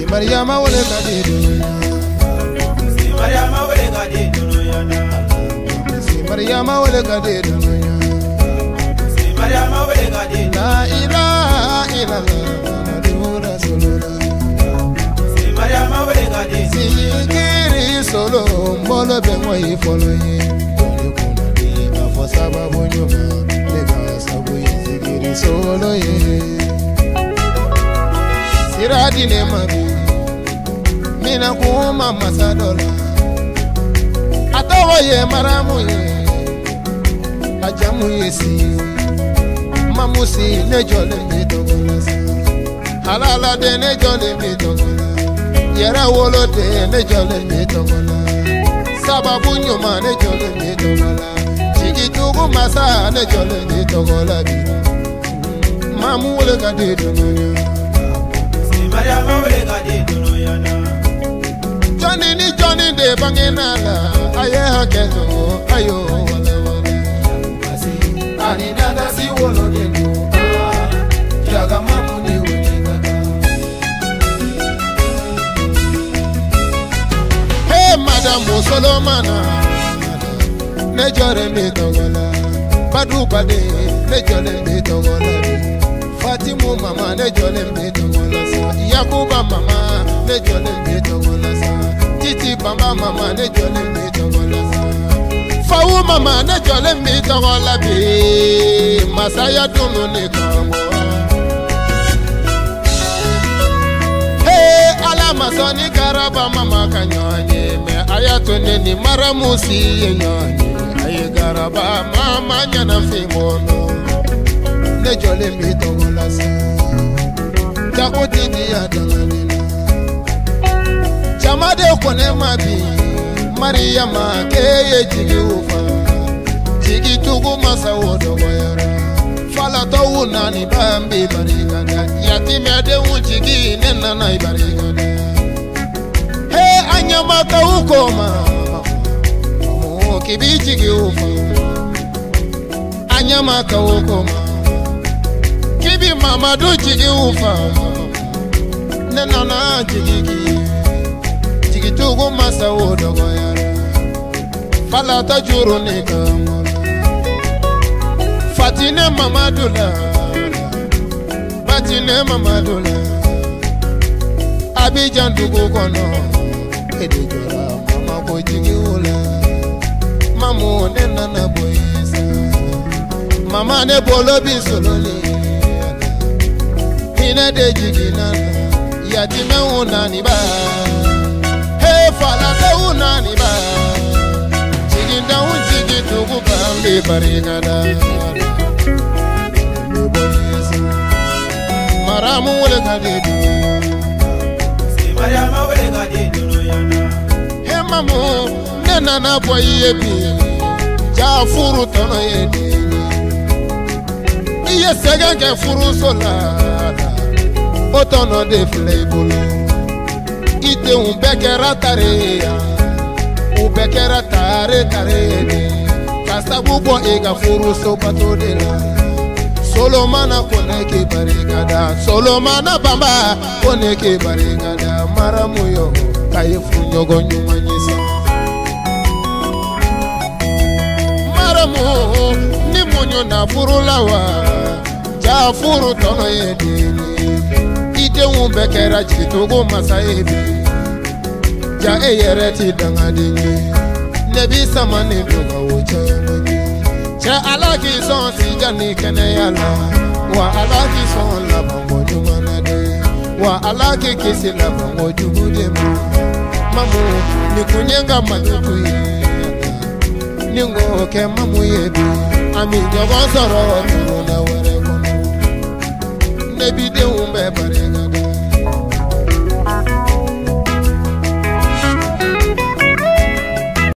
Mariama wole kadi dunya. Si Mariama wole kadi dunya. Si Mariama wole kadi dunya. Si Mariama wole kadi. La ilaha illallah Rasulullah. Si Mariama wole kadi. Si kiri solo mbolo be moyi folo ye. Dole kuna di afo sababu nyuma. Lega sabu yizikiri solo ye. Siradi ne mabi. Mina kuma masadola atawa ye maramu ye ajamu ye si mamusi ne jole mi dogola halala de ne jole mi dogola yera wolo de ne jole mi dogola sababu nyuma ne jole mi dogola chigitugu masa ne jole mi dogola bi mamu wole kadi dunya. Si Mariama wole kadi dunya. Johnny ni Johnny de bangenala aye hakezo ayo wala wala asi ani nada si wolo de do jaga mamu ni woneka. Hey madam Solomana ne jore mi togola badu bade ne jore mi togola Fatimu mama ne jole mi togola sa Yakuba mama ne jole mi togola sa Titi bamba mama ne jole mi togola sa Fawu mama ne jole mi togola bi Masaya dunu ne kamo. Hey ala masoni karaba mama kanyonye me ayatone ni maramusi yenyonye aye garaba mama nyana fimono ne jole mi togola sa jako titi ya dangalina chamade kone mabi Mariama keye jigi ufa jigi tugu masa wodo wayara fala to unani bambi barikada yatime de unjigi nena na barikada he anyama ka ukoma mo kibiji gi ufa anyama ka ukoma kibi mama do jigi ufa nena na jigi tugu masa wodo wayara fala ta juro ne kamo Fatine Mamadula Batine Mamadula Abidjan dugu kono Edejora mama ko jigi ula Mamu ne nana boyisa Mama ne bolo bi sololi Hine de jigi nana Yatime unani ba He fala te unani ba Jigi nda unjigi dugu bambi barikada Maramu wole kadi dunya. Si Mariama wole kadi dunya. He mamu nena na boy yebi Jafuru tono yedi Iye segenge furu sola Otono de fleibulu Ite umbekera tareya Ubekera tare tare Kasabu bo ega furu so pato de la Solomana koneke barikada Solomana bamba koneke barikada Maramu yo kayefu nyogo nyuma nyisa Maramu ni munyo na furu lawa Jafuru tono yedini Ite umbekera jitugu masaebi Ja eyereti dangadini Nebi samani duga uchayanagi Cha alaki son si jani kene yala Wa alaki son labango jumanade Wa alaki kisi labango jubudemu Mamu ni kunyenga malutu Ningo ke mamu yebi Ami nyogon soro turu na were kono Nebi de umbe barega